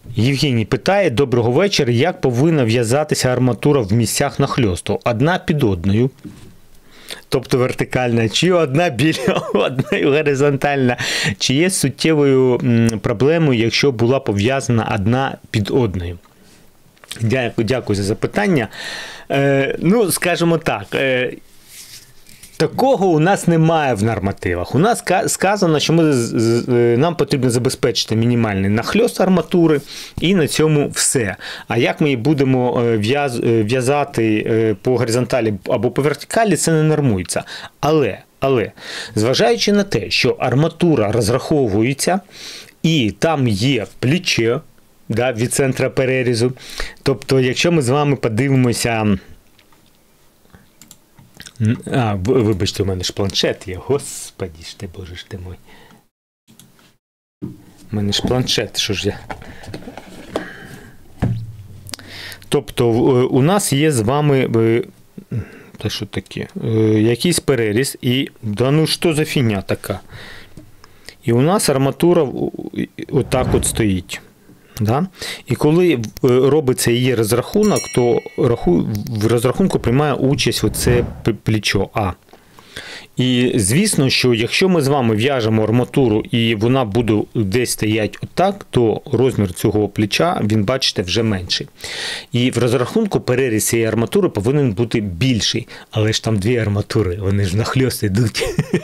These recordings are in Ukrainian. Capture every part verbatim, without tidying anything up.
Євгеній питає: доброго вечора, як повинна в'язатися арматура в місцях нахльосту? Одна під одною. Тобто вертикальна, чи одна біля одної горизонтальна, чи є суттєвою проблемою, якщо була пов'язана одна під одною? Дякую, дякую за запитання. Е, ну, скажімо так, е, такого у нас немає в нормативах. У нас сказано, що ми, нам потрібно забезпечити мінімальний нахльост арматури, і на цьому все. А як ми її будемо в'язати по горизонталі або по вертикалі, це не нормується. Але, але, зважаючи на те, що арматура розраховується, і там є плече, да, від центра перерізу, тобто, якщо ми з вами подивимося... А, вибачте, у мене ж планшет є. Господи ж ти, боже ж ти мой. У мене ж планшет, що ж я. Тобто, у нас є з вами, та що таке, якийсь переріз, і, да ну що за фігня така? І у нас арматура отак от стоїть. Да? І коли робиться її розрахунок, то в розрахунку приймає участь оце плечо А. І звісно, що якщо ми з вами в'яжемо арматуру і вона буде десь стояти отак, то розмір цього плеча, він, бачите, вже менший. І в розрахунку переріз цієї арматури повинен бути більший. Але ж там дві арматури, вони ж нахльост йдуть.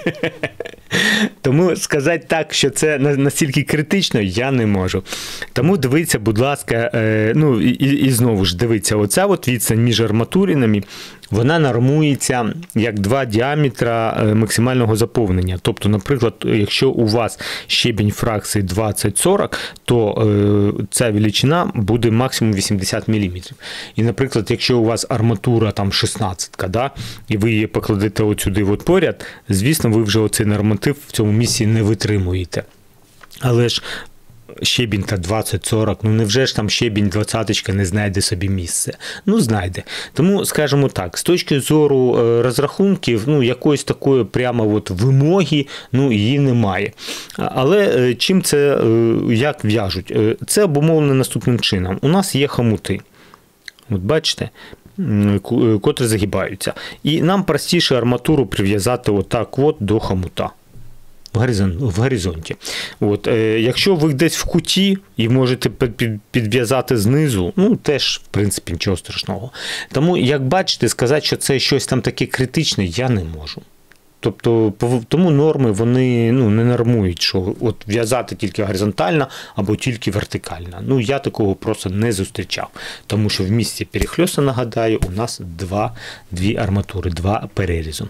Тому сказати так, що це настільки критично, я не можу. Тому дивіться, будь ласка, ну і, і знову ж дивіться, оця от відстань між арматуринами, вона нормується як два діаметра максимального заповнення. Тобто, наприклад, якщо у вас щебінь фракції двадцять сорок, то ця величина буде максимум вісімдесят міліметрів. І, наприклад, якщо у вас арматура там шістнадцять, да, і ви її покладете от сюди от поряд, звісно, ви вже оцей норматив в цьому місці не витримуєте. Але ж щебінь та двадцять сорок, ну невже ж там щебінь двадцяточка не знайде собі місце? Ну, знайде. Тому, скажімо так, з точки зору розрахунків, ну, якоїсь такої прямо от вимоги, ну, її немає. Але чим це, як в'яжуть? Це обумовлено наступним чином. У нас є хомути. От бачите? Котрі загибаються. І нам простіше арматуру прив'язати отак от до хомута. В горизонті. От, е, якщо ви десь в куті і можете підв'язати знизу, ну теж, в принципі, нічого страшного. Тому, як бачите, сказати, що це щось там таке критичне, я не можу. Тобто, тому норми, вони ну, не нормують, що от в'язати тільки горизонтально або тільки вертикально. Ну, я такого просто не зустрічав. Тому що в місці перехльоста, нагадаю, у нас два, дві арматури, два перерізу.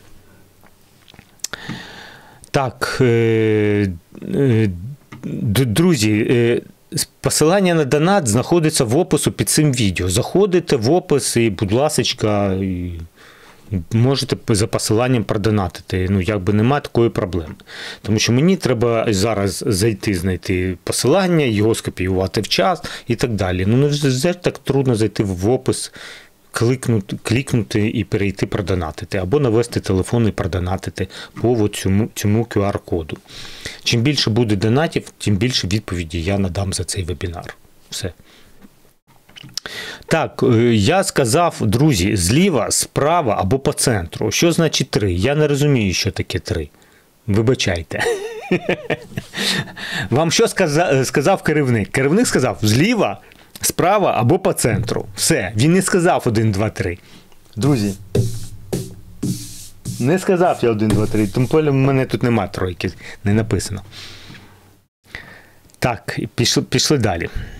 Так, друзі, посилання на донат знаходиться в опису під цим відео. Заходите в опис і, будь ласочка, можете за посиланням продонатити. Ну, якби немає такої проблеми. Тому що мені треба зараз зайти, знайти посилання, його скопіювати в час і так далі. Ну, не вже так трудно зайти в опис, кликнути, клікнути і перейти продонатити, або навести телефон і продонатити по цьому, цьому ку ар-коду. Чим більше буде донатів, тим більше відповіді я надам за цей вебінар. Все. Так, я сказав, друзі, зліва, справа або по центру. Що значить три? Я не розумію, що таке три. Вибачайте. Вам що сказав, сказав керівник? Керівник сказав зліва, справа або по центру. Все. Він не сказав один, два, три. Друзі, не сказав я один, два, три. Тим польом в мене тут нема тройки. Не написано. Так, пішли, пішли далі.